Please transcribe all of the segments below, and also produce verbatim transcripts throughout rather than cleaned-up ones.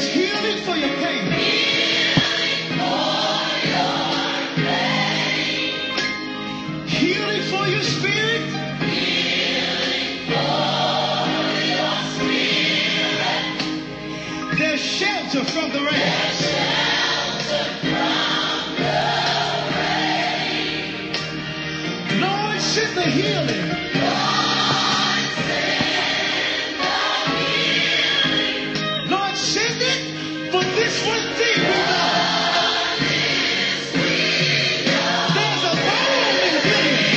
There's healing for your pain. Healing for your spirit. There's shelter from the rain. Lord, send the healing. Lord, send it for this one thing we know. There's a balm in healing.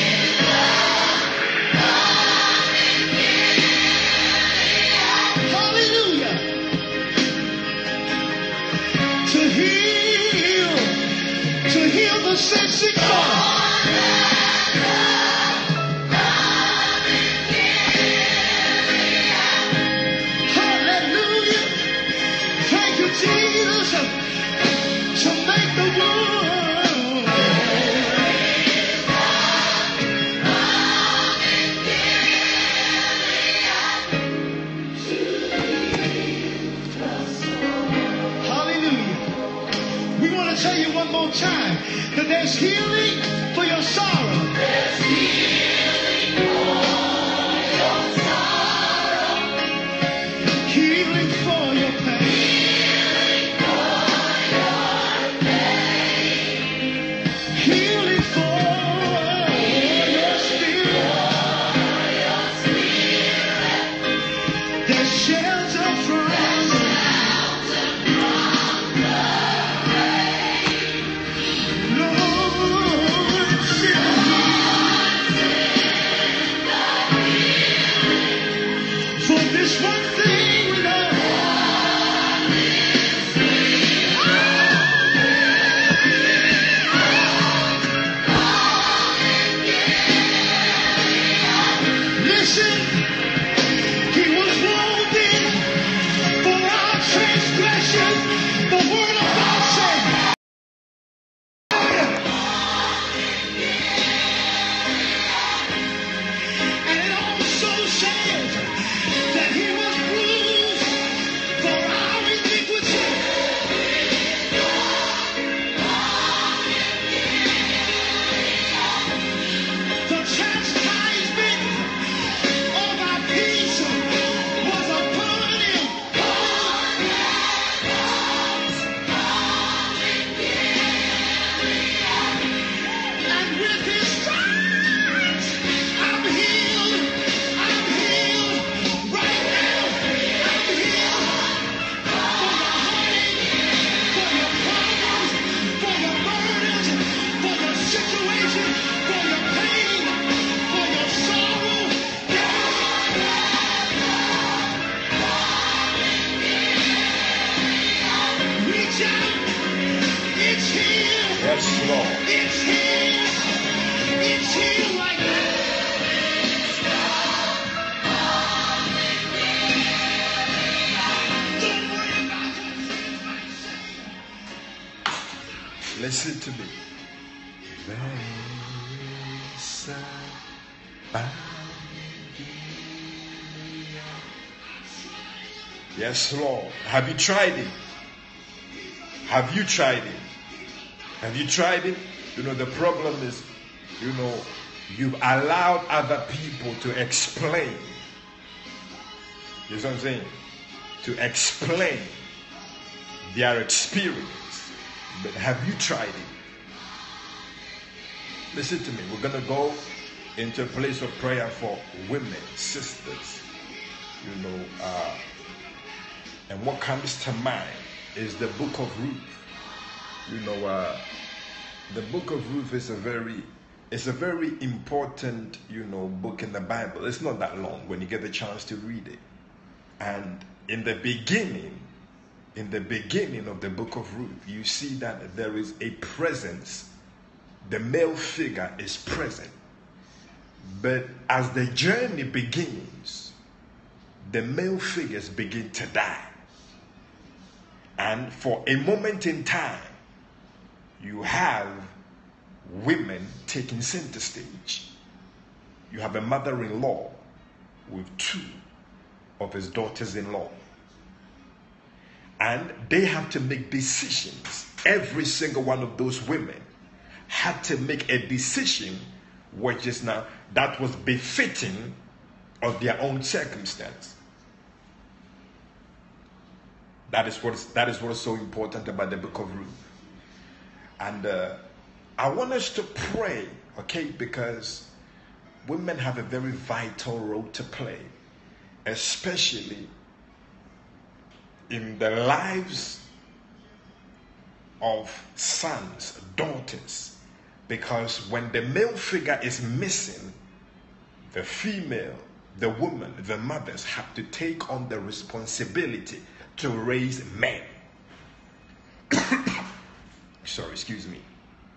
Hallelujah. To heal, to heal the sick, sick soul. Hallelujah. Thank you, Jesus, to make the world. Hallelujah. We want to tell you one more time that there's healing for your sorrow. There's healing for your sorrow. Healing for your pain. Healing for your pain. Healing for your spirit. Your spirit. There's shelter from for this one thing we know. Listen, he was wounded for our transgressions. The word of God said. And it also says that he was bruised for our iniquity. The chastisement of our peace was upon him. And with his stripes, I'm healed. I'm healed right now. I'm healed for your heartache, for your problems, for your burdens, for your situation, for your pain, for your sorrow. Reach out. It's here. Yes, Lord. It's here. It's here right now. Don't worry about what you might say. Listen to me. Yes, Lord. Have you tried it? Have you tried it? Have you tried it? You know, the problem is, you know, you've allowed other people to explain. You know what I'm saying? To explain their experience. But have you tried it? Listen to me. We're going to go into a place of prayer for women, sisters. You know, uh, and what comes to mind is the book of Ruth. You know, uh, the book of Ruth is a very, it's a very important, you know, book in the Bible. It's not that long when you get the chance to read it. And in the beginning, in the beginning of the book of Ruth, you see that there is a presence. The male figure is present. But as the journey begins, the male figures begin to die. And for a moment in time, you have women taking center stage. You have a mother-in-law with two of his daughters-in-law. And they have to make decisions. Every single one of those women had to make a decision which is now that was befitting of their own circumstance. That is what is, that is what is so important about the book of Ruth. And uh, I want us to pray, okay, because women have a very vital role to play, especially in the lives of sons, daughters, because when the male figure is missing, the female, the woman, the mothers have to take on the responsibility to raise men. Sorry, excuse me.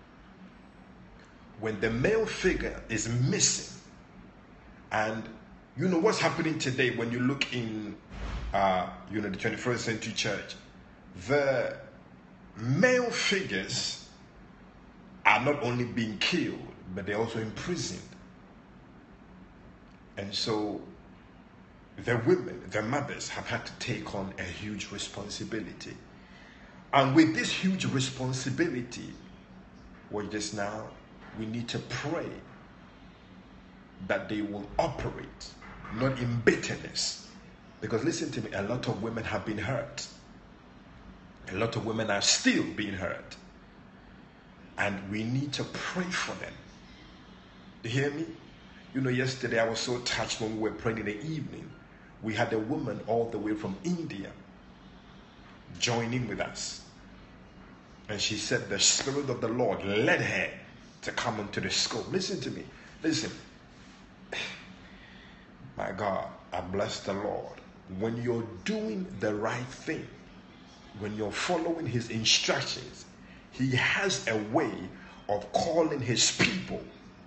When the male figure is missing, and you know what's happening today when you look in uh, you know, the twenty-first century church, the male figures are not only being killed, but they're also imprisoned. And so the women, the mothers, have had to take on a huge responsibility. And with this huge responsibility, well, just now, we need to pray that they will operate not in bitterness. Because listen to me, a lot of women have been hurt. A lot of women are still being hurt. And we need to pray for them. You hear me? You know, yesterday I was so touched when we were praying in the evening. We had a woman all the way from India joining with us. And she said the Spirit of the Lord led her to come into the school. Listen to me. Listen. My God, I bless the Lord. When you're doing the right thing, when you're following his instructions, he has a way of calling his people.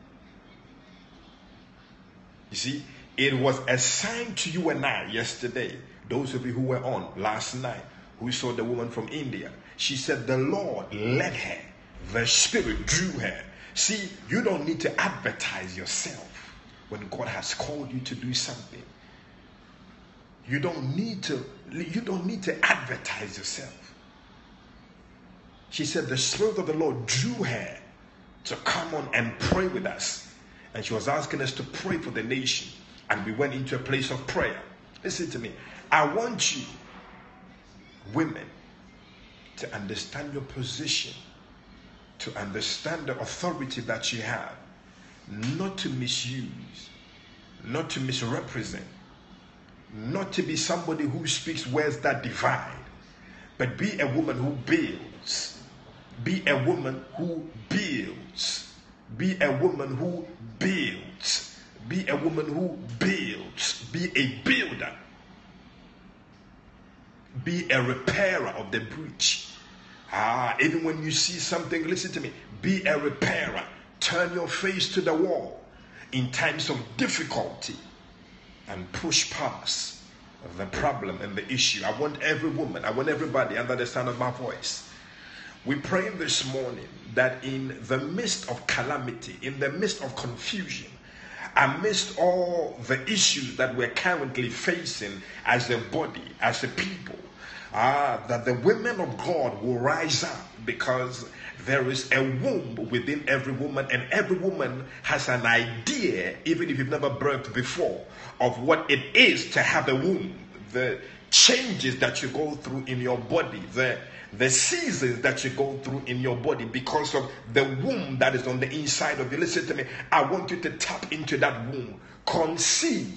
You see, it was assigned to you and I yesterday. Those of you who were on last night, who saw the woman from India, she said the Lord led her. The Spirit drew her. See, you don't need to advertise yourself when God has called you to do something. You don't need to, you don't need to advertise yourself. She said the Spirit of the Lord drew her to come on and pray with us. And she was asking us to pray for the nation. And we went into a place of prayer. Listen to me. I want you, women, to understand your position, to understand the authority that you have, not to misuse, not to misrepresent, not to be somebody who speaks words that divide, but be a woman who builds. Be a woman who builds. Be a woman who builds. Be a woman who builds. Be a builder. Be a repairer of the breach. Ah, even when you see something, listen to me. Be a repairer. Turn your face to the wall in times of difficulty and push past the problem and the issue. I want every woman, I want everybody under the sound of my voice. We pray this morning that in the midst of calamity, in the midst of confusion, amidst all the issues that we're currently facing as a body, as a people, ah, that the women of God will rise up, because there is a womb within every woman, and every woman has an idea, even if you've never birthed before, of what it is to have a womb, the changes that you go through in your body, the the seasons that you go through in your body because of the womb that is on the inside of you. Listen to me. I want you to tap into that womb. Conceive.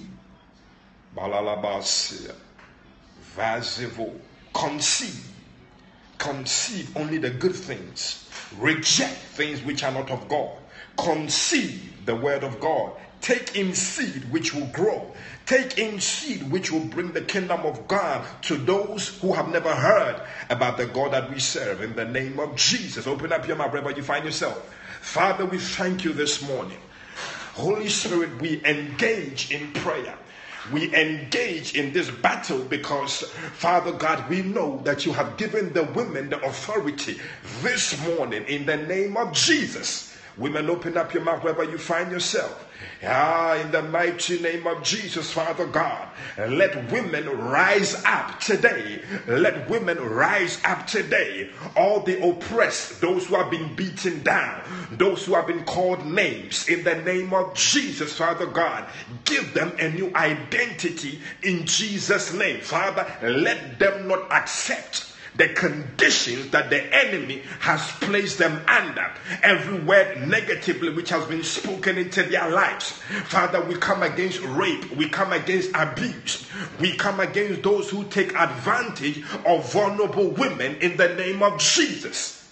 Conceive. Conceive only the good things. Reject things which are not of God. Conceive the word of God. Take in seed which will grow. Take in seed which will bring the kingdom of God to those who have never heard about the God that we serve. In the name of Jesus. Open up your mouth wherever you find yourself. Father, we thank you this morning. Holy Spirit, we engage in prayer. We engage in this battle because, Father God, we know that you have given the women the authority this morning in the name of Jesus. Women, open up your mouth wherever you find yourself. Ah, in the mighty name of Jesus, Father God, let women rise up today. Let women rise up today. All the oppressed, those who have been beaten down, those who have been called names, in the name of Jesus, Father God, give them a new identity in Jesus' name. Father, let them not accept the conditions that the enemy has placed them under. Every word negatively which has been spoken into their lives. Father, we come against rape. We come against abuse. We come against those who take advantage of vulnerable women in the name of Jesus.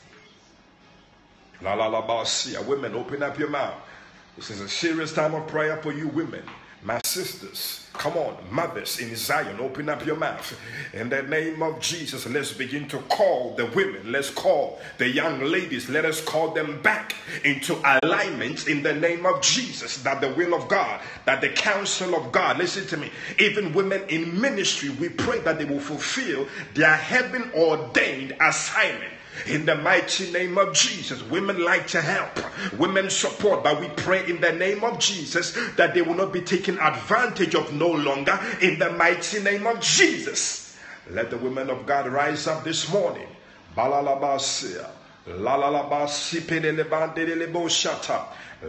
La la la basia. Women, open up your mouth. This is a serious time of prayer for you women. My sisters, come on, mothers in Zion, open up your mouth. In the name of Jesus, let's begin to call the women. Let's call the young ladies. Let us call them back into alignment in the name of Jesus. That the will of God, that the counsel of God, listen to me, even women in ministry, we pray that they will fulfill their heaven ordained assignment. In the mighty name of Jesus, women like to help, women support, but we pray in the name of Jesus that they will not be taken advantage of no longer. In the mighty name of Jesus, let the women of God rise up this morning. Balalabasia, lalalabasi pedelebandele shata. We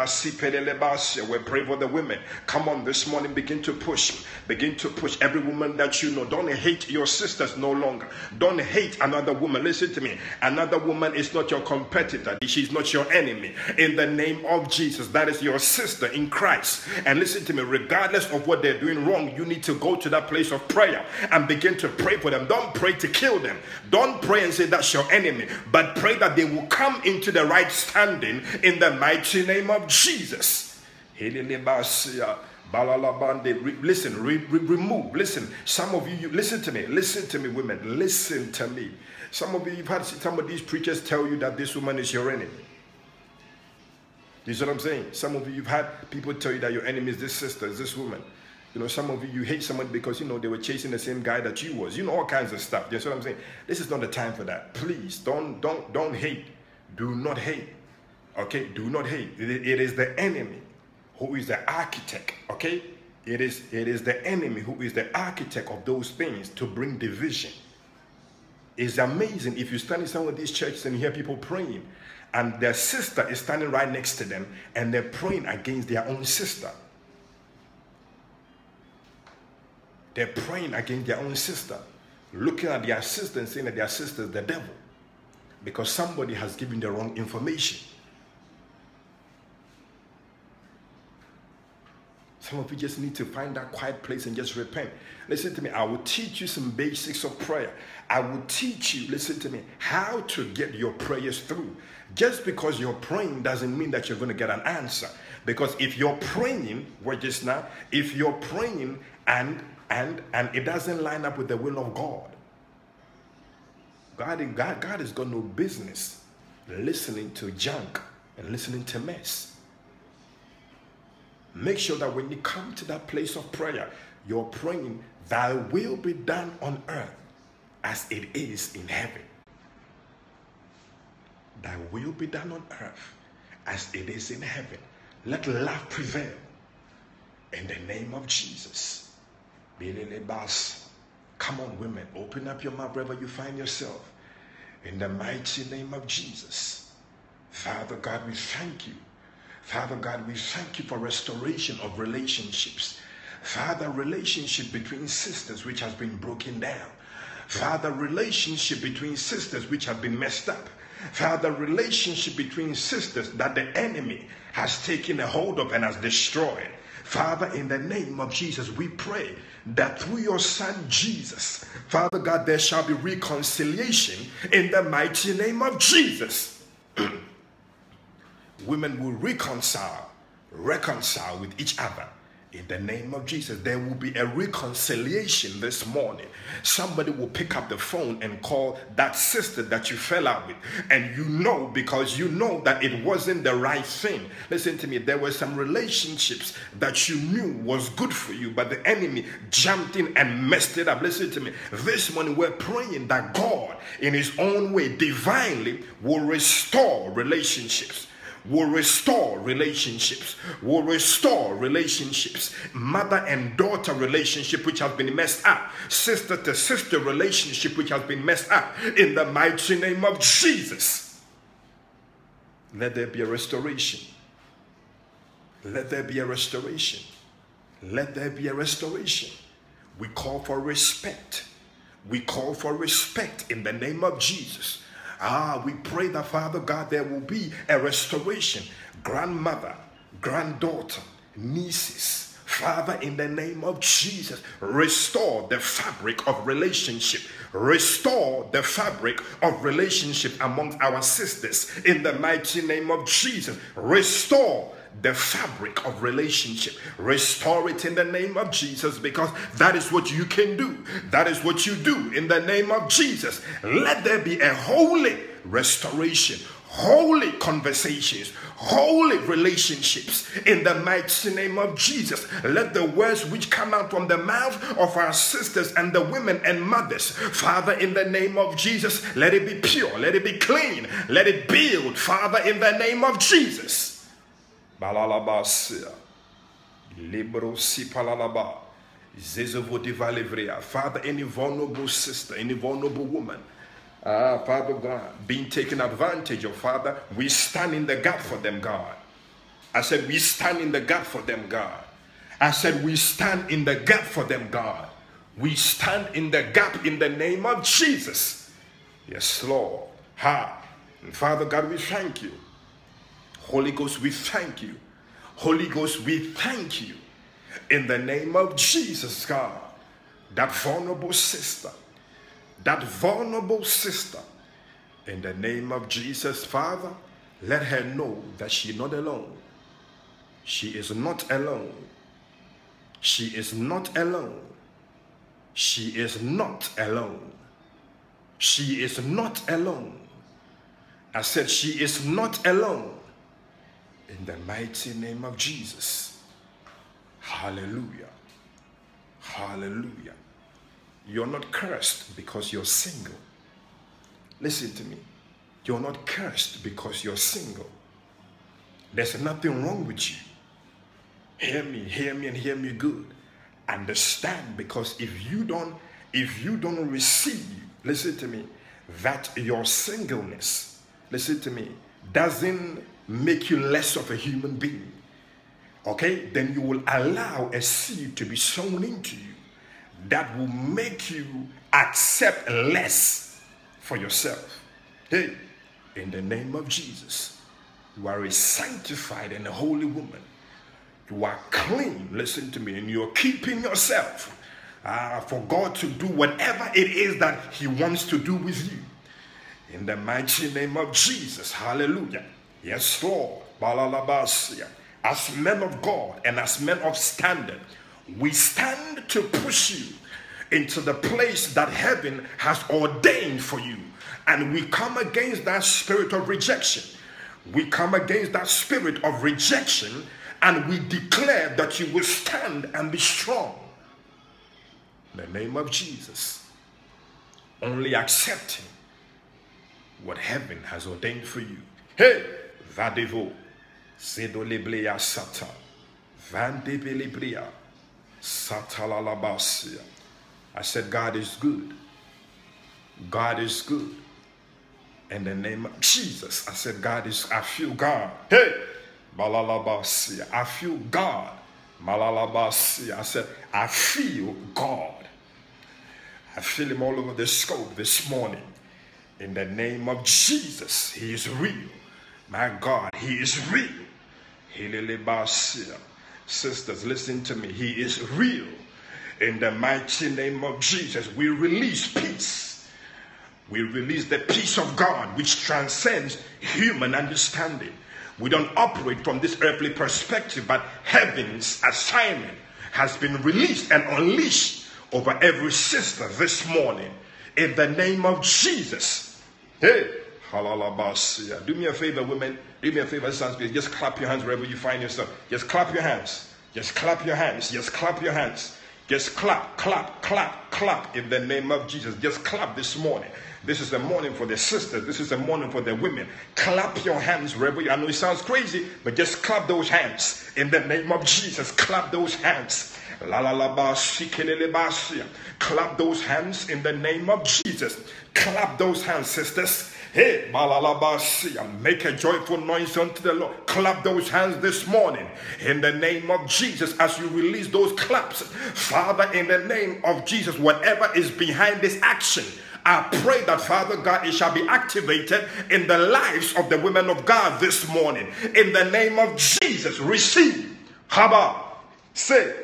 pray for the women. Come on this morning, begin to push. Begin to push every woman that you know. Don't hate your sisters no longer. Don't hate another woman. Listen to me. Another woman is not your competitor. She's not your enemy. In the name of Jesus, that is your sister in Christ. And listen to me, regardless of what they're doing wrong, you need to go to that place of prayer and begin to pray for them. Don't pray to kill them. Don't pray and say that's your enemy. But pray that they will come into the right standing in the mighty name of Jesus. Listen, re, re, remove. Listen, some of you, you, listen to me. Listen to me, women. Listen to me. Some of you, you've had some of these preachers tell you that this woman is your enemy. You see what I'm saying? Some of you, you've had people tell you that your enemy is this sister, is this woman. You know, some of you, you hate someone because, you know, they were chasing the same guy that you was. You know, all kinds of stuff. You see what I'm saying? This is not the time for that. Please, don't, don't, don't hate. Do not hate. Okay, do not hate. It, it is the enemy who is the architect. Okay, it is it is the enemy who is the architect of those things to bring division. It's amazing if you stand in some of these churches and you hear people praying, and their sister is standing right next to them, and they're praying against their own sister. They're praying against their own sister, looking at their sister and saying that their sister is the devil, because somebody has given the wrong information. Some of you just need to find that quiet place and just repent. Listen to me. I will teach you some basics of prayer. I will teach you, listen to me, how to get your prayers through. Just because you're praying doesn't mean that you're going to get an answer. Because if you're praying, what just now, if you're praying and and and it doesn't line up with the will of God, God, God, God has got no business listening to junk and listening to mess. Make sure that when you come to that place of prayer, you're praying, thy will be done on earth as it is in heaven. Thy will be done on earth as it is in heaven. Let love prevail in the name of Jesus. Come on, women, open up your mouth wherever you find yourself. In the mighty name of Jesus. Father God, we thank you. Father God, we thank you for restoration of relationships. Father, relationship between sisters which has been broken down. Father, relationship between sisters which have been messed up. Father, relationship between sisters that the enemy has taken a hold of and has destroyed. Father, in the name of Jesus, we pray that through your son Jesus, Father God, there shall be reconciliation in the mighty name of Jesus. Women will reconcile, reconcile with each other. In the name of Jesus, there will be a reconciliation this morning. Somebody will pick up the phone and call that sister that you fell out with. And you know, because you know that it wasn't the right thing. Listen to me, there were some relationships that you knew was good for you, but the enemy jumped in and messed it up. Listen to me, this morning we're praying that God, in his own way, divinely, will restore relationships. will restore relationships, will restore relationships, mother and daughter relationship which has been messed up, sister to sister relationship which has been messed up, in the mighty name of Jesus. Let there be a restoration. Let there be a restoration. Let there be a restoration. We call for respect. We call for respect in the name of Jesus. Ah, we pray that, Father God, there will be a restoration. Grandmother, granddaughter, nieces, Father, in the name of Jesus, restore the fabric of relationship. Restore the fabric of relationship amongst our sisters in the mighty name of Jesus. Restore the fabric of relationship. Restore it in the name of Jesus, because that is what you can do. That is what you do in the name of Jesus. Let there be a holy restoration, holy conversations, holy relationships in the mighty name of Jesus. Let the words which come out from the mouth of our sisters and the women and mothers, Father, in the name of Jesus, let it be pure, let it be clean, let it build, Father, in the name of Jesus. Balalabasia, Libro si palalaba, Zezovo divalivria. Father, any vulnerable sister, any vulnerable woman, ah, Father God, being taken advantage of, Father, we stand in the gap for them, God. I said, we stand in the gap for them, God. I said, we stand in the gap for them, God. We stand in the gap in the name of Jesus. Yes, Lord. Ha. And Father God, we thank you. Holy Ghost, we thank you. Holy Ghost, we thank you. In the name of Jesus, God, that vulnerable sister, that vulnerable sister, in the name of Jesus, Father, let her know that she is not alone. She is not alone. She is not alone. She is not alone. She is not alone. I said she is not alone. In the mighty name of Jesus. Hallelujah. Hallelujah. You're not cursed because you're single. Listen to me. You're not cursed because you're single. There's nothing wrong with you. Hear me, hear me, and hear me good. Understand, because if you don't, if you don't receive, listen to me, that your singleness, listen to me, doesn't make you less of a human being, okay, then you will allow a seed to be sown into you that will make you accept less for yourself. Hey, in the name of Jesus, you are a sanctified and a holy woman. You are clean, listen to me, and you're keeping yourself uh, for God to do whatever it is that he wants to do with you. In the mighty name of Jesus, hallelujah. Yes, Lord. As men of God and as men of standard, we stand to push you into the place that heaven has ordained for you. And we come against that spirit of rejection. We come against that spirit of rejection, and we declare that you will stand and be strong. In the name of Jesus, only accepting what heaven has ordained for you. Hey! Vadevo, Zedolebleya Sata, Vandebelebleya, Satalalabasia. I said, God is good. God is good. In the name of Jesus, I said, God is, I feel God. Hey, Malalabasia, I feel God. Malalabasia, I said, I feel God. I feel him all over the scope this morning. In the name of Jesus, he is real. My God, he is real. Sisters, listen to me. He is real. In the mighty name of Jesus, we release peace. We release the peace of God, which transcends human understanding. We don't operate from this earthly perspective, but heaven's assignment has been released and unleashed over every sister this morning. In the name of Jesus. Hey. Do me a favor, women. Do me a favor, sons, please. Just clap your hands wherever you find yourself. Just clap your hands. Just clap your hands. Just clap your hands. Just clap, clap, clap, clap in the name of Jesus. Just clap this morning. This is a morning for the sisters. This is a morning for the women. Clap your hands wherever you are. I know it sounds crazy, but just clap those hands in the name of Jesus. Clap those hands. La la la ba si kelele ba si. Clap those hands in the name of Jesus. Clap those hands, sisters. Hey, ba la la ba si. Make a joyful noise unto the Lord. Clap those hands this morning in the name of Jesus as you release those claps. Father, in the name of Jesus, whatever is behind this action, I pray that, Father God, it shall be activated in the lives of the women of God this morning. In the name of Jesus, receive. Haba. Say.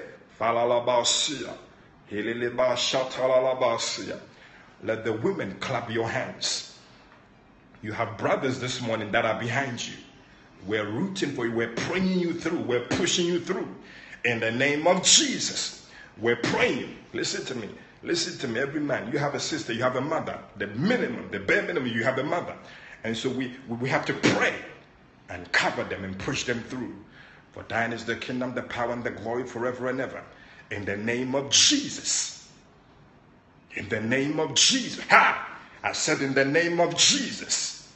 Let the women clap your hands. You have brothers this morning that are behind you. We're rooting for you. We're praying you through. We're pushing you through. In the name of Jesus, we're praying. Listen to me. Listen to me, every man. You have a sister, you have a mother. The minimum, the bare minimum, you have a mother. And so we, we have to pray and cover them and push them through. For thine is the kingdom, the power, and the glory forever and ever. In the name of Jesus. In the name of Jesus. Ha! I said in the name of Jesus.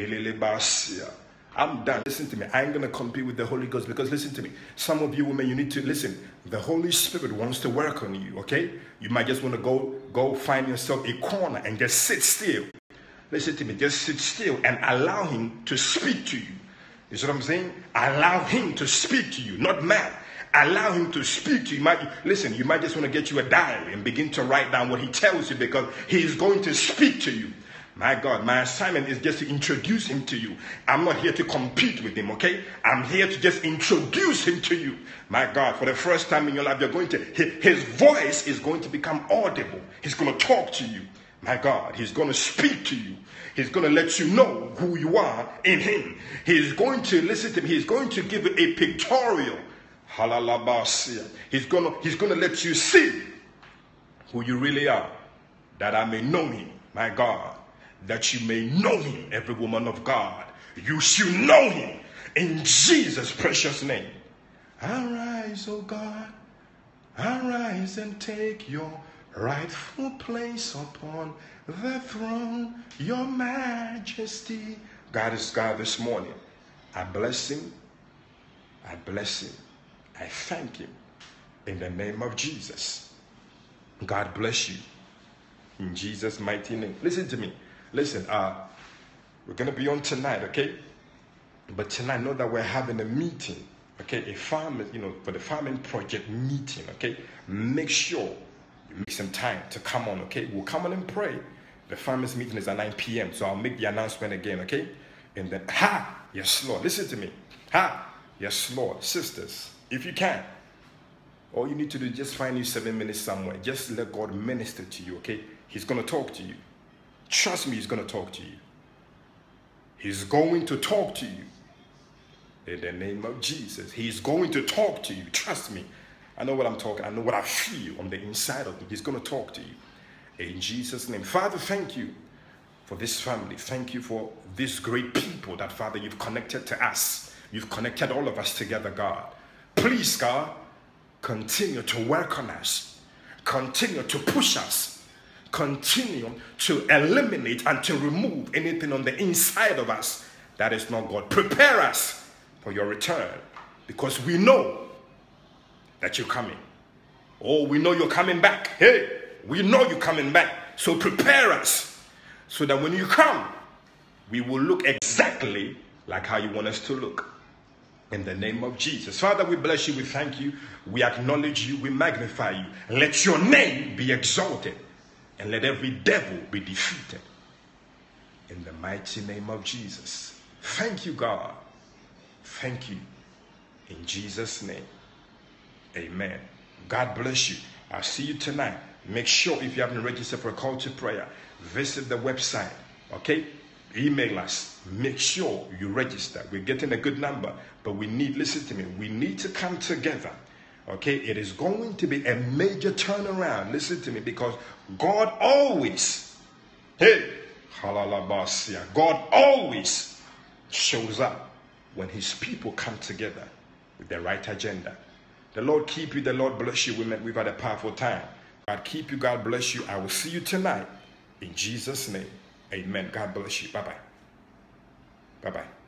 I'm done. Listen to me. I ain't going to compete with the Holy Ghost because listen to me. Some of you women, you need to listen. The Holy Spirit wants to work on you, okay? You might just want to go, go find yourself a corner and just sit still. Listen to me. Just sit still and allow him to speak to you. You see what I'm saying? Allow him to speak to you, not man. Allow him to speak to you. You might, listen, you might just want to get you a diary and begin to write down what he tells you because he is going to speak to you. My God, my assignment is just to introduce him to you. I'm not here to compete with him, okay? I'm here to just introduce him to you. My God, for the first time in your life, you're going to, his voice is going to become audible. He's going to talk to you. My God, he's going to speak to you. He's going to let you know who you are in him. He's going to, listen to me, he's going to give you a pictorial. He's going to, he's going to let you see who you really are. That I may know him, my God. That you may know him, every woman of God. You should know him in Jesus' precious name. Arise, O God. Arise and take your rightful place upon the throne, your majesty. God is God this morning. I bless him. I bless him. I thank him in the name of Jesus. God bless you in Jesus' mighty name. Listen to me. Listen, uh, we're going to be on tonight, okay? But tonight, know that we're having a meeting, okay? A farm, you know, for the farming project meeting, okay? Make sure you make some time to come on, okay? We'll come on and pray. The farmers meeting is at nine p m, so I'll make the announcement again, okay? And then, ha! Yes, Lord. Listen to me. Ha! Yes, Lord. Sisters, if you can, all you need to do is just find you seven minutes somewhere. Just let God minister to you, okay? He's going to talk to you. Trust me, he's going to talk to you. He's going to talk to you. In the name of Jesus. He's going to talk to you. Trust me. I know what I'm talking. I know what I feel on the inside of me. He's going to talk to you. In Jesus' name. Father, thank you for this family. Thank you for these great people that, Father, you've connected to us. You've connected all of us together, God. Please, God, continue to work on us. Continue to push us. Continue to eliminate and to remove anything on the inside of us that is not God. Prepare us for your return because we know that you're coming. Oh, we know you're coming back. Hey, we know you're coming back. So prepare us so that when you come, we will look exactly like how you want us to look. In the name of Jesus. Father, we bless you. We thank you. We acknowledge you. We magnify you. Let your name be exalted. And let every devil be defeated. In the mighty name of Jesus. Thank you, God. Thank you. In Jesus' name. Amen. God bless you. I'll see you tonight. Make sure if you haven't registered for a call to prayer, visit the website. Okay? Email us. Make sure you register. We're getting a good number. But we need, listen to me, we need to come together. Okay, it is going to be a major turnaround. Listen to me, because God always, hey, God always shows up when his people come together with the right agenda. The Lord keep you. The Lord bless you, women. We've had a powerful time. God keep you. God bless you. I will see you tonight in Jesus' name. Amen. God bless you. Bye-bye. Bye-bye.